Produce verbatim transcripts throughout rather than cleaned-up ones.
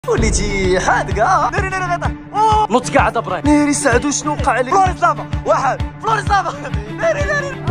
وليتي حادقه. ناري ناري غيطيح. نط قاعد ابراهيم. ناري سعدو شنو وقع عليك؟ فلوريس لافا واحد. فلوريس لافا. ناري ناري.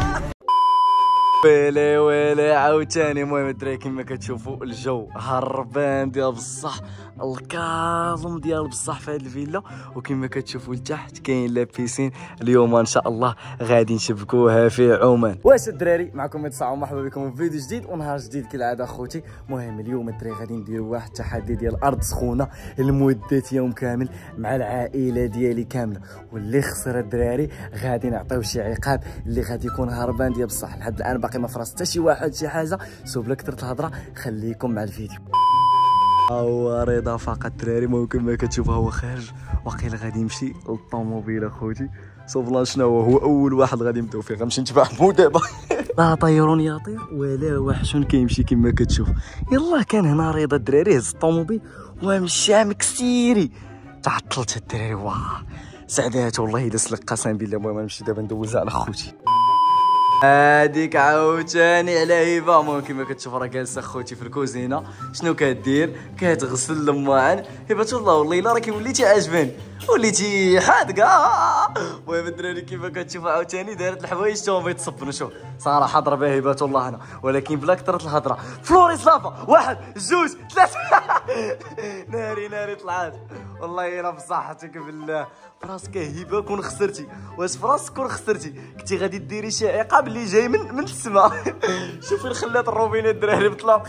ويلي ويلي عاوتاني. المهم الدراري كما كتشوفوا الجو هربان ديال بصح، الكاظم ديال بصح في هذه الفيلا، وكما كتشوفوا لتحت كاين لا بيسين. اليوم ان شاء الله غادي نشبكوها في عمان. واش الدراري معكم متصاعوا، مرحبا بكم في فيديو جديد ونهار جديد كالعاده اخوتي. المهم اليوم الدراري غادي نديروا واحد التحدي ديال ارض سخونه لمده يوم كامل مع العائله ديالي كامله، واللي خسر الدراري غادي نعطيو شي عقاب اللي غادي يكون هربان ديال بصح. لحد الان باقي ما فرص حتى شي واحد شي حاجه. سو بلا كثرت الهضره خليكم مع الفيديو. هو رضا فقط الدراري. ممكن ما كتشوف هو خارج وقيل غادي يمشي للطوموبيل اخوتي. سوفلان شنو هو اول واحد غادي نبداو فيه، غنمشي نتبع مو دابا. لا طيرون يطير ولا وحشون كيمشي كما كتشوف. يلا كان هنا رضا الدراري هز الطوموبيل ومشى مكسيري. تعطلت الدراري واه سعدات والله الا سلك قسم بالله. المهم نمشي دابا ندوزها على خوتي. هاديك عاوتاني على هبه. المهم كما كتشوف راه جالسه خوتي في الكوزينه. شنو كدير؟ كتغسل الماعن. هبه الله والله الا راكي وليتي عاجباني، وليتي حادقه. المهم الدراري كما كتشوفوا عاوتاني دارت الحوايج توهم بيتصبنوا. شوف صراحه ضربه هبه الله هنا، ولكن بلا كثرت الهضره. فلوريس لافا واحد جوج ثلاثه. ناري ناري طلعت والله الا بصحتك بالله. فراسك هبه كون خسرتي. واش فراسك كون خسرتي كنتي غادي ديري شي عقاب اللي جاي من من السماء. شوفي خلات الروبينات الدراري بطلاق.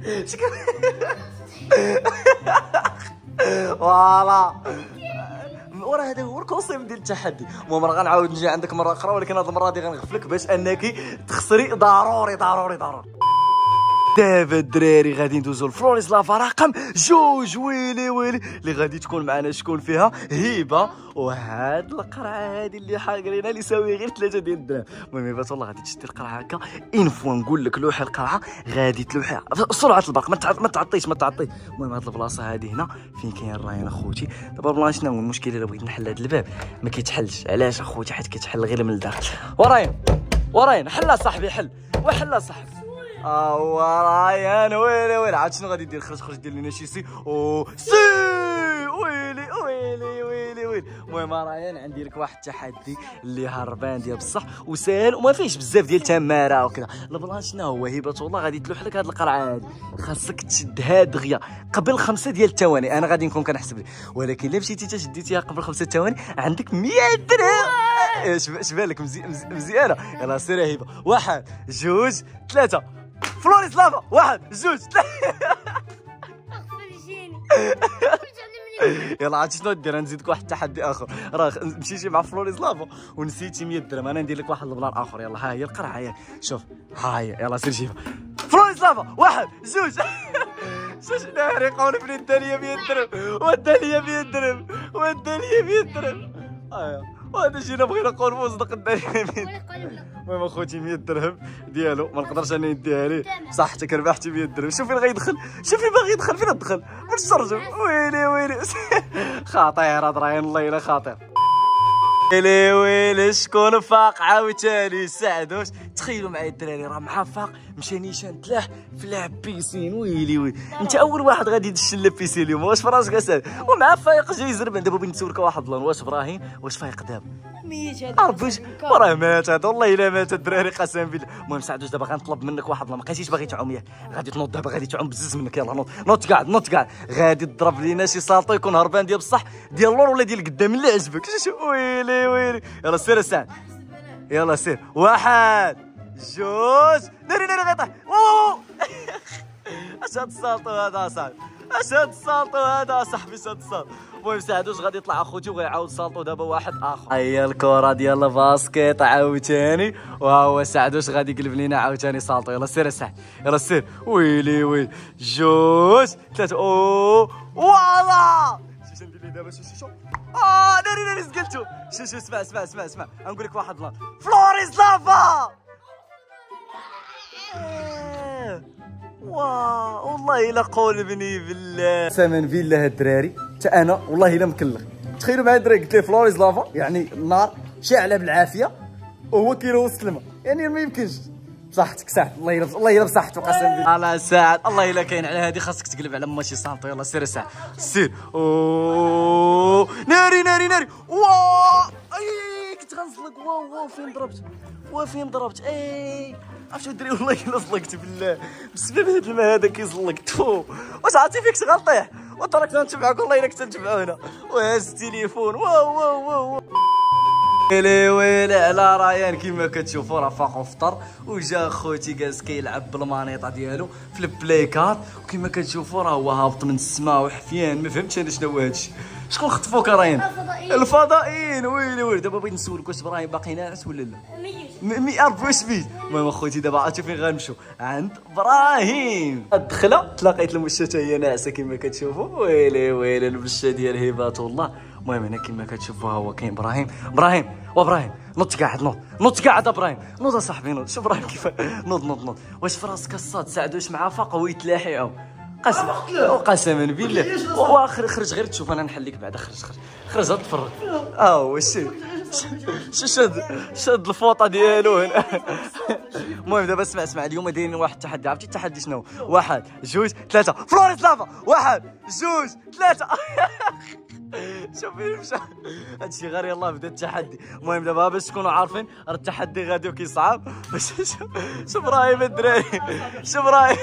فوالا وراه هذا هو الكونسيبت ديال التحدي. المهم راه غنعاود نجي عندك مره اخرى، ولكن هذه المره غادي غنغفلك باش انك تخسري ضروري ضروري ضروري. دابا الدراري غادي ندوزو لفلوريس لافا رقم جوج. ويلي ويلي اللي غادي تكون معنا شكون فيها؟ هبه. وهاد القرعه هادي اللي حاقرينها اللي يساوي غير ثلاثه ديال الدراهم. المهم هبه والله غادي تشدي القرعه هكا انفوا نقول لك لوحي القرعه غادي تلوحيها سرعه البرق. ما ما تعطيش ما تعطيش. المهم هاد البلاصه هادي هنا فين كاين الراين اخوتي. دابا بلان شنو هو المشكل؟ الا بغيت نحل هاد الباب ما كيتحلش. علاش اخوتي؟ حيت كيتحل غير من الداخل. وراين وراين حل صاحبي حل وحل صاحبي. اه ورايان. ويلي ويلي عاد شنو غادي دير؟ خرج خرج دير لنا شي سي او سي. ويلي ويلي ويلي ويلي. المهم رايان عندي لك واحد التحدي اللي هربان ديال بصح وسهل وما فيهش بزاف ديال التماره وكذا. البلان شنو هو؟ هبه والله غادي تلوح لك هاد القرعه هادي خاصك تشدها دغيا قبل خمسه ديال الثواني. انا غادي نكون كنحسب لك، ولكن الا مشيتي تشديتيها قبل خمسه ثواني عندك مية درهم. اش بالك؟ مزيانه. يلا سير يا هبه. واحد جوج ثلاثه. فلوريس لافا واحد جوج ثلاثة. يلا عاد شنو دير؟ نزيدك واحد التحدي اخر. راه مشيتي مع فلوريس لافا ونسيتي مية درهم، انا ندير لك واحد البلان اخر. يلا ها هي القرعه هي. شوف ها هي. يلا سير جيبها. فلوريس لافا واحد جوج. شوش ناري قول بلي دا ليا مية درهم ودا ليا مية درهم ودا ليا مية درهم. ايوا وهذا جينا بغينا نقول مصدق دا ليا مية درهم. المهم اخوتي مية درهم ديالو ما نقدرش انا نديها ليه. صحتك ربحتي مية درهم. شوف فين غيدخل، شوف فين باغي يدخل، فين دخل من الشرجم. ويلي ويلي. خاطر هاد راين الله الا خاطر. ويلي ويلي شكون فاق عاوتاني؟ سعدوش. تخيلوا معايا الدراري راه مع فاق مشى نيشان تلاح في لعب بيسين. ويلي ويلي انت اول واحد غادي تدش لابيسين اليوم. واش فراسك اسعد؟ ومع فايق جاي زربان. دابا بغيت نسولك واحد البلان. واش ابراهيم واش فايق دابا؟ ميت هذا عرفوش وراه مات هذا والله الا مات الدراري قسم بالله. المهم سعدوش دابا غنطلب منك واحد ما بقيتيش باغي تعوم ياك غادي تنوض دابا غادي تعوم بزز منك. يلا نوض نوض قاعد نوض قاعد. غادي تضرب لينا شي سالطو يكون هربان ديال بصح ديال اللور ولا ديال قدام اللي عجبك. ويلي ويلي. يلا سير سعد. يلا سير. واحد جوج. ناري ناري غيطيح. اش هاد السالطو هذا اصاحبي؟ اش هاد السالطو هذا اصاحبي؟ اش هاد السالطو؟ المهم سعدوش غادي يطلع اخوتي وغيعاود سالطو دابا واحد اخر. هي الكره ديال الباسكيت عاوتاني. وها هو سعدوش غادي يقلب لينا عاوتاني سالطو. يلا سير سعد. يلا سير. ويلي ويلي. جوج ثلاثه. اوه فوالا. شوف ندير ليه دابا. شوف شوف اه ناري ناري سقلتو. شوف شوف اسمع اسمع اسمع اسمع غنقول لك واحد لان. فلوريس لافا. واه والله الا قول بني بالله ثمن فيلا هاد الدراري. حتى انا والله الا مكلخ. تخيلوا معايا الدراري قلت ليه فلوريس لافا يعني النار شاعله بالعافيه وهو كيروس الماء، يعني ما يمكنش. بصحتك سعد، الله يلا الله يلا بصحتك قسم بالله. على سعد الله يلا كاين على هذه، خاصك تقلب على ماشي سانطو. يلا سير سعد سير. اوه ناري ناري ناري. واه اي كنت غنزلق. واو واو فين ضربت، وا فين ضربت. اي عرفتي دري والله الا زلقت بالله بسبب هذا الماء هذا كيزلق. تفو واش عرفتي فيك غنطيح وتركنا نتبعك والله الا كنت نتبعونا. وهز التليفون. واو واو واو ويلي ويلي على ريان. كيما كتشوفوا راه فاق وفطر وجا خوتي جالس كيلعب بالمانيطه ديالو في البلاي كارد، وكيما كتشوفوا راه هو هابط من السماء وحفيان. ما فهمتش انا شنو هو هادشي. شكون خطفوك ريان؟ الفضائيين. ويلي ويلي دابا بغيت نسولك واش ابراهيم باقي ناعس ولا لا؟ ميت أربعة وسبعين. المهم اخوتي دابا عرفتوا فين غنمشيو؟ عند ابراهيم. الدخله تلاقيت المشة حتى هي ناعسه كيما كتشوفوا. ويلي ويلي المشة ديال هبات الله. المهم هنا كيما كتشوفوا ها هو كاين ابراهيم. ابراهيم وابراهيم نوض قاعد، نوض نوض قاعد ابراهيم، نوض اصاحبي نوض. شوف ابراهيم كيف نوض نوض نوض. واش في راسك الصاد سعد واش معاه فاق هو يتلاحيو؟ قسم قسما بالله. واخر خرج غير تشوف انا نحليك بعدا. خرج خرج خرج هاد تفرج. اه واش شو شاد شاد الفوطه ديالو هنا. المهم دابا اسمع اسمع اليوم دايرين واحد التحدي. عرفتي التحدي شنو؟ واحد جوج ثلاثه فلوريس لافا. واحد جوج ثلاثه. شوف فين مشى هادشي غير يلاه بدا التحدي. المهم دابا باش تكونوا عارفين راه التحدي غادي وكيصعب. شوف ابراهيم الدراري، شوف ابراهيم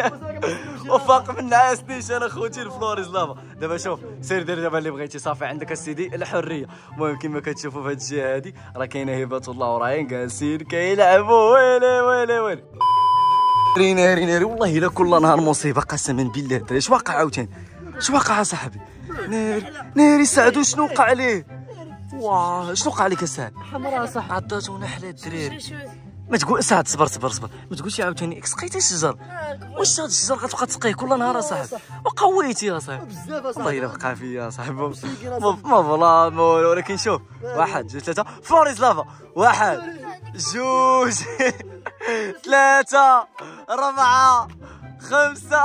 وفاق من نعاسنيش انا خوتي الفلوريز لافا. دابا شوف سير دير دابا اللي بغيتي صافي عندك السيدي الحريه. المهم كما كتشوفوا في هاد الجهه هادي راه كاينه هبه الله وراين جالسين كيلعبوا. ويلي ويلي ويلي ناري ناري ناري. والله الا كل نهار مصيبه قسما بالله. الدراري اش واقع عاوتاني؟ اش واقع اصاحبي؟ ناري ناري سعد شنو وقع عليه؟ واه شنو وقع عليك سعد؟ حمراء صح عطاتو نحله الدراري. ما تقول سعد صبر صبر صبر ما تقولش عاوتاني سقيتي الشجر. واش هاد الشجر غتبقى تسقيه كل نهار اصاحبي؟ وقويتي يا صاحبي والله الا بقى فيا صاحبي. ما فلا ولكن شوف واحد جوج ثلاثه فلوريز لافا. واحد جوج ثلاثه أربعة خمسة.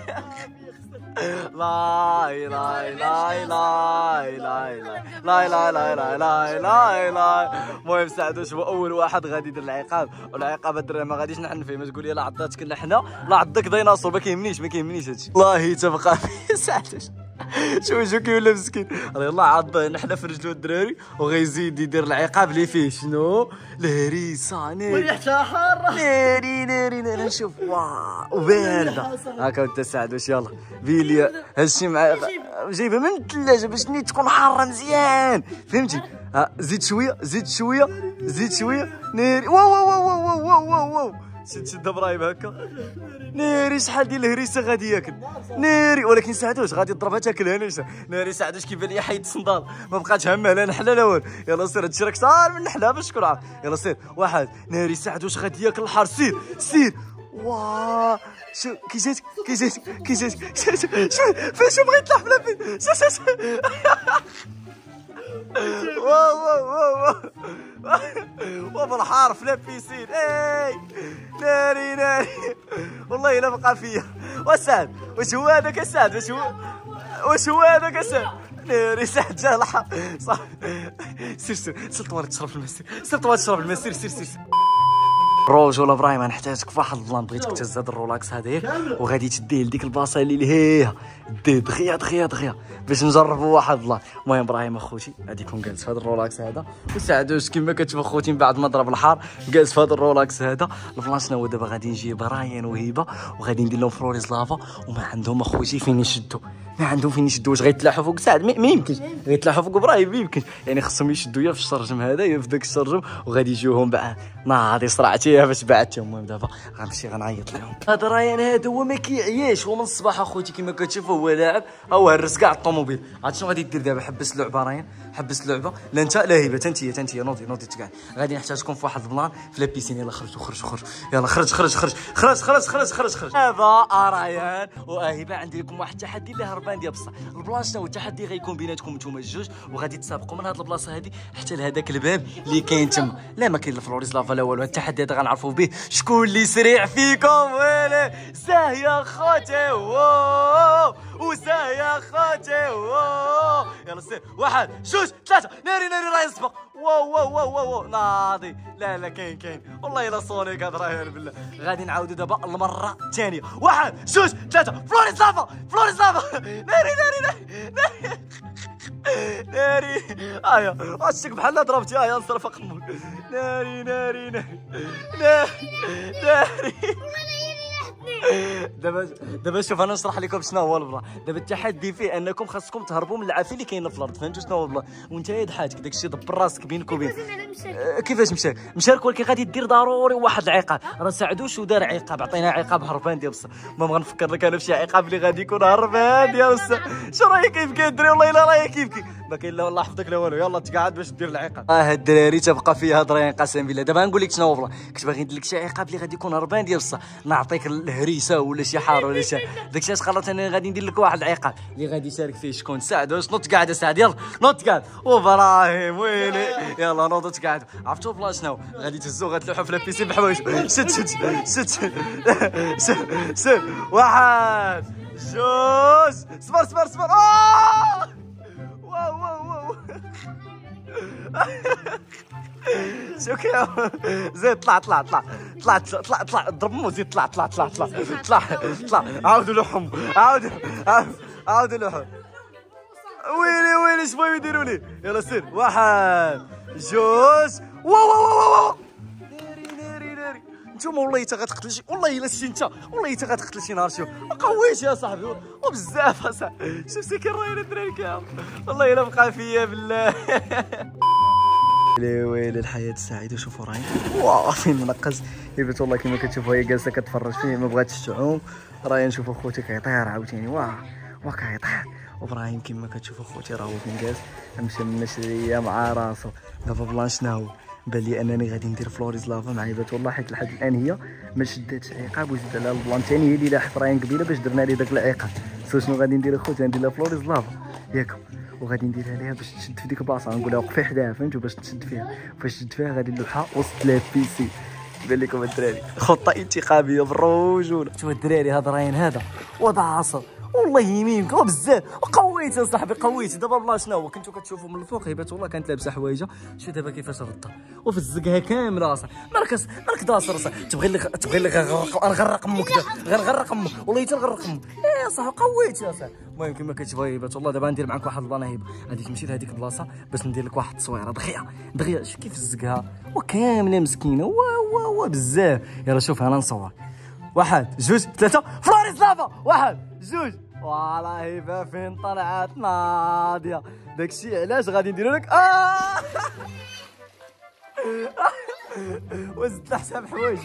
لا لا لا لا لا لا لا لا لا لا لا لا لا. المهم سعد واش هو اول واحد غادي يدير العقاب، والعقاب الدراري ما غاديش نحن فيه. ما تقول لي لا عضاتك اللحنه لا عضك ديناصور. ما كيهمنيش ما كيهمنيش هادشي والله تبقى فيه سعد. شوف شو كيولى مسكين راه يلاه عض نحله في رجلو الدراري وغيزيد يدير العقاب اللي فيه شنو؟ الهريسه. ناري وريحتها حاره. ناري ناري ناري نشوف واه وبارده هاكا. انت سعد واش يلا بيلي هادشي مع جايبها من الثلاجه باش نيت تكون حاره مزيان فهمتي؟ ها زيد شويه زيد شويه زيد شويه. ناري واو واو واو واو واو واو واو. شد شد ابراهيم هكا. ناري شحال ديال الهريسه غادي ياكل ناري. ولكن سعد واش غادي تضربها تاكلها نيشا. ناري سعد واش كيبان لي حيد الصندال ما بقاتش همه لا نحله لا والو. يلا سير هادشي راك صار من نحله باش تكون عارف. يلا سير واحد. ناري سعد واش غادي ياكل الحار. سير سير. واه شو كي جاتك كي جاتك كي جاتك شوف فين بغيت تلعب بلا فين. شوف شوف واو واو واو واو بالحار في لابيسين. اي ناري ناري والله الا بقى فيا. وسعد واش هو هذاك السعد؟ واش هو واش هو هذاك السعد؟ ناري سعد جا الحار صافي. سير سير سير طوالك تشرب الماء. سير سير طوالك تشرب الماء. سير سير سير روج ولا ابراهيم نحتاجك في واحد البلان. بغيتك تهز هاد الرولاكس هذاك وغادي تديه لديك البلاصه اللي لهيها ديه دغيا دغيا دغيا باش نجربوا واحد البلان. المهم ابراهيم اخوتي غادي يكون جالس في هذا الرولاكس هذا وسعد واش كما كتشوف اخوتي من بعد ما ضرب الحار جالس في هذا الرولاكس هذا. البلان شنو هو؟ دابا غادي نجيب رايان وهبه وغادي ندير لهم فلوريز لافا وما عندهم اخوتي فين يشدوا. ما عندهم فين يشدوا. واش غيتلاحوا فوق سعد؟ ما يمكنش غيتلاحوا فوق ابراهيم ما يمكنش. يعني خصهم يشدوا يا في الشرجم هذا يا في ذاك الشرجم وغادي يجيوهم بعد ناضي صرعتي باش بعدتهم. المهم دابا غنمشي غنعيط لهم. هذا رايان هذا هو ما كيعياش هو من الصباح اخوتي كما كتشوفوا هو لاعب هو هرس كاع الطوموبيل. عرفت شنو غادي دير دابا؟ حبس اللعبه رايان حبس اللعبه. لا انت لا هبه انت انت نوضي نوضي تقعد. غادي نحتاجكم في واحد البلان في لابيسين. يلا خرجوا خرجوا خرجوا يلا خرج خرج خرج خرج خرج خرج خرج خرج. هذا رايان وهبه عندي لكم واحد التحدي اللي هربان ديال بصح. البلان شنو هو؟ التحدي غيكون بيناتكم نتوما الجوج وغادي تسابقوا من هاد البلاصه هادي حتى لهذاك الباب اللي كاين تما. لا ما كاين لا فلوريز لافا لا والو. التحدي هذا غنعرفوا به شكون اللي سريع فيكم. ويلي ساه يا خوتي واو وساه يا خوتي واو. يلا سير واحد جوج ثلاثة ناري ناري راه يسبق واو واو واو واو, واو. ناضي لا لا كاين كاين والله الا سونيك هاد راه بالله غادي نعاودو دابا المرة الثانية واحد جوج ثلاثة فلوريس لافا فلوريس لافا ناري ناري ناري ناري ناري ايا عشتك بحال ضربتي ايا نصرف امك ناري ناري ناري ناري ناري دابا دابا شوف انا نشرح لكم شنو هو البلا. دابا التحدي فيه انكم خاصكم تهربوا من العافيه اللي كاينه في الارض. فهمتوا شنو هو البلا؟ وانت يا ضحاتك داكشي دبر راسك بينك وبين كيفاش مشى مشارك ولكن غادي دير ضروري واحد العقاب. راه ساعدوش ودار عقاب عطينا عقاب هربان ديال بصح ما بغا نفكر لك انا في شي عقاب اللي غادي يكون هربان ديال بصح. شو رايك كيف كيدري والله الا راهي كيف كيف ما كاين لا والله حفظك لا والو. يلا تقعد باش دير العقاب. اه هاد الدراري تبقى فيها هضرين قسم بالله. دابا نقول لك شنو هو البلا. كنت باغي ندير لك شي عقاب اللي غادي يكون هربان ديال بصح نعطيك الهريسه ولا شي حار ولا شي داكشي اش خلات انا غادي ندير لك واحد العقاب اللي غادي يشارك فيه شكون سعد. واش نوض قاعد سعد يلا نوض قاعد وابراهيم ويلي يلا نوض قاعد. عرفتوا بلا شنو غادي تهزو غتلوحوا في لابيسين بحوايج. شد شد شد شد شد واحد جوج صبر صبر صبر آه! واو واو واو شكرا زيد طلع طلع طلع طلع طلع طلع ضرب مو زيد طلع طلع طلع طلع طلع طلع عاودوا لوحهم عاودوا عاودوا لوحهم. ويلي ويلي اش بغاو يديروا لي. يلا سير واحد جوج واو واو واو واو ناري ناري ناري. نتوما والله حتى غتقتل شي والله الا شتي انت والله حتى غتقتل شي نهار. شوف ما قويتش يا صاحبي وبزاف اصاحبي. شفتي كي راينا الدراري كامل والله الا بقى فيا بالله. ويلي ويلي الحياة السعيدة. شوفوا راهي واو فين منقز البنت والله كيما كتشوفوا هي جالسة كتفرج فيه ما بغاتش تعوم. راهي نشوفوا خوتي كيطير عاوتاني واه واه كيطير. وابراهيم كيما كتشوفوا خوتي راه هو فين جالس مشى مشريه مع راسو. دابا بلان شناهو بان لي انني غادي ندير فلوريز لافا مع عيبات والله حيت لحد الان هي ما شداتش عقاب وزيد على البلان ثاني هي اللي لاحت راهي قبيله باش درنا لي داك العقاب. سو شنو غادي ندير اخوتي ندير لها فلوريز لافا ياك وغادي نديرها ليها باش تشد في ديك البلاصه. غنقولها وقفي حداها فهمتوا باش تشد فيها. فاش تشد فيها غادي نلوحها وسط لا بيسي. بان لكم الدراري خطه انتخابيه بالرجوله. شوف الدراري هذا راين هذا وضع عصر والله يمينك بزاف وقويت يا صاحبي قويت. دابا بلا شنو هو كنتو كتشوفوا من الفوق هيبات والله كانت لابسه حوايجها. شوف دابا كيفاش ردها وفي الزقها كامله اصاحبي. مالك مالك داصر صاحبي تبغي لك تبغي لك غنغرق امك غير غرق امك والله حتى نغرق امك يا صاحبي قويت يا صاحبي. المهم كما كتشوفوا هيبات والله دابا ندير معاك واحد البلان هيبه. غادي تمشي لهذيك البلاصه باش ندير لك واحد التصويره دغيا دغيا. شوف كيف زقها وكامله مسكينه وا وا بزاف. يلا شوف انا نصور واحد جوج ثلاثه فلوريس لافا واحد جوج فوالا هيبه فين طلعت ناضيه. داكشي علاش غادي نديرو لك اه وزدت حساب حوايجك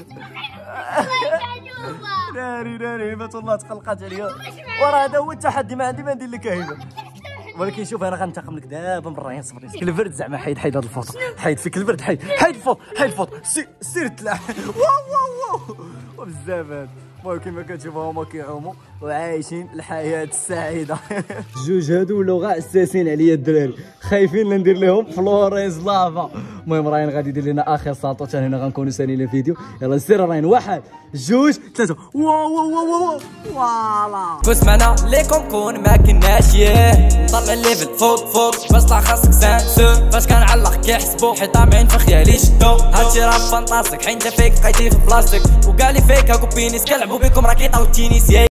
ناري ناري هبه والله تقلقات عليا. وراه هذا هو التحدي ما عندي ما ندير لك هبه. ولكن شوف انا غنتقم لك دابا من الراين صبري. فيك البرد زعما حيد حيد هاد الفوطه حيد فيك البرد حيد حيد الفوط حيد الفوط سير تلع واو واو واو وبزاف هاد. المهم كيما كتشوفوا هما كيعوموا وعايشين الحياه السعيده. جوج هادو ولاو غا عساسين عليا الدراري خايفين لا ندير لهم فلوريز لافا. المهم راين غادي يدير لنا اخر ساطو حتى هنا غنكونوا ساليين الفيديو. يلا سير راين واحد جوج ثلاثه واو واو واو واو فوالا. فوز معنا ليكم كون ما كناش ياه نطلع الليفل فوق فوق باش طلع خاصك سانسور. فاش كنعلق كيحسبوا حيت طامعين في خيالي شدو. هادشي راه فانطاستيك حيت انت فيك بقيتي في بلاستيك وكاع لي فيك هاكو بينيس كنلعبوا بكم راكي طاو التينيس.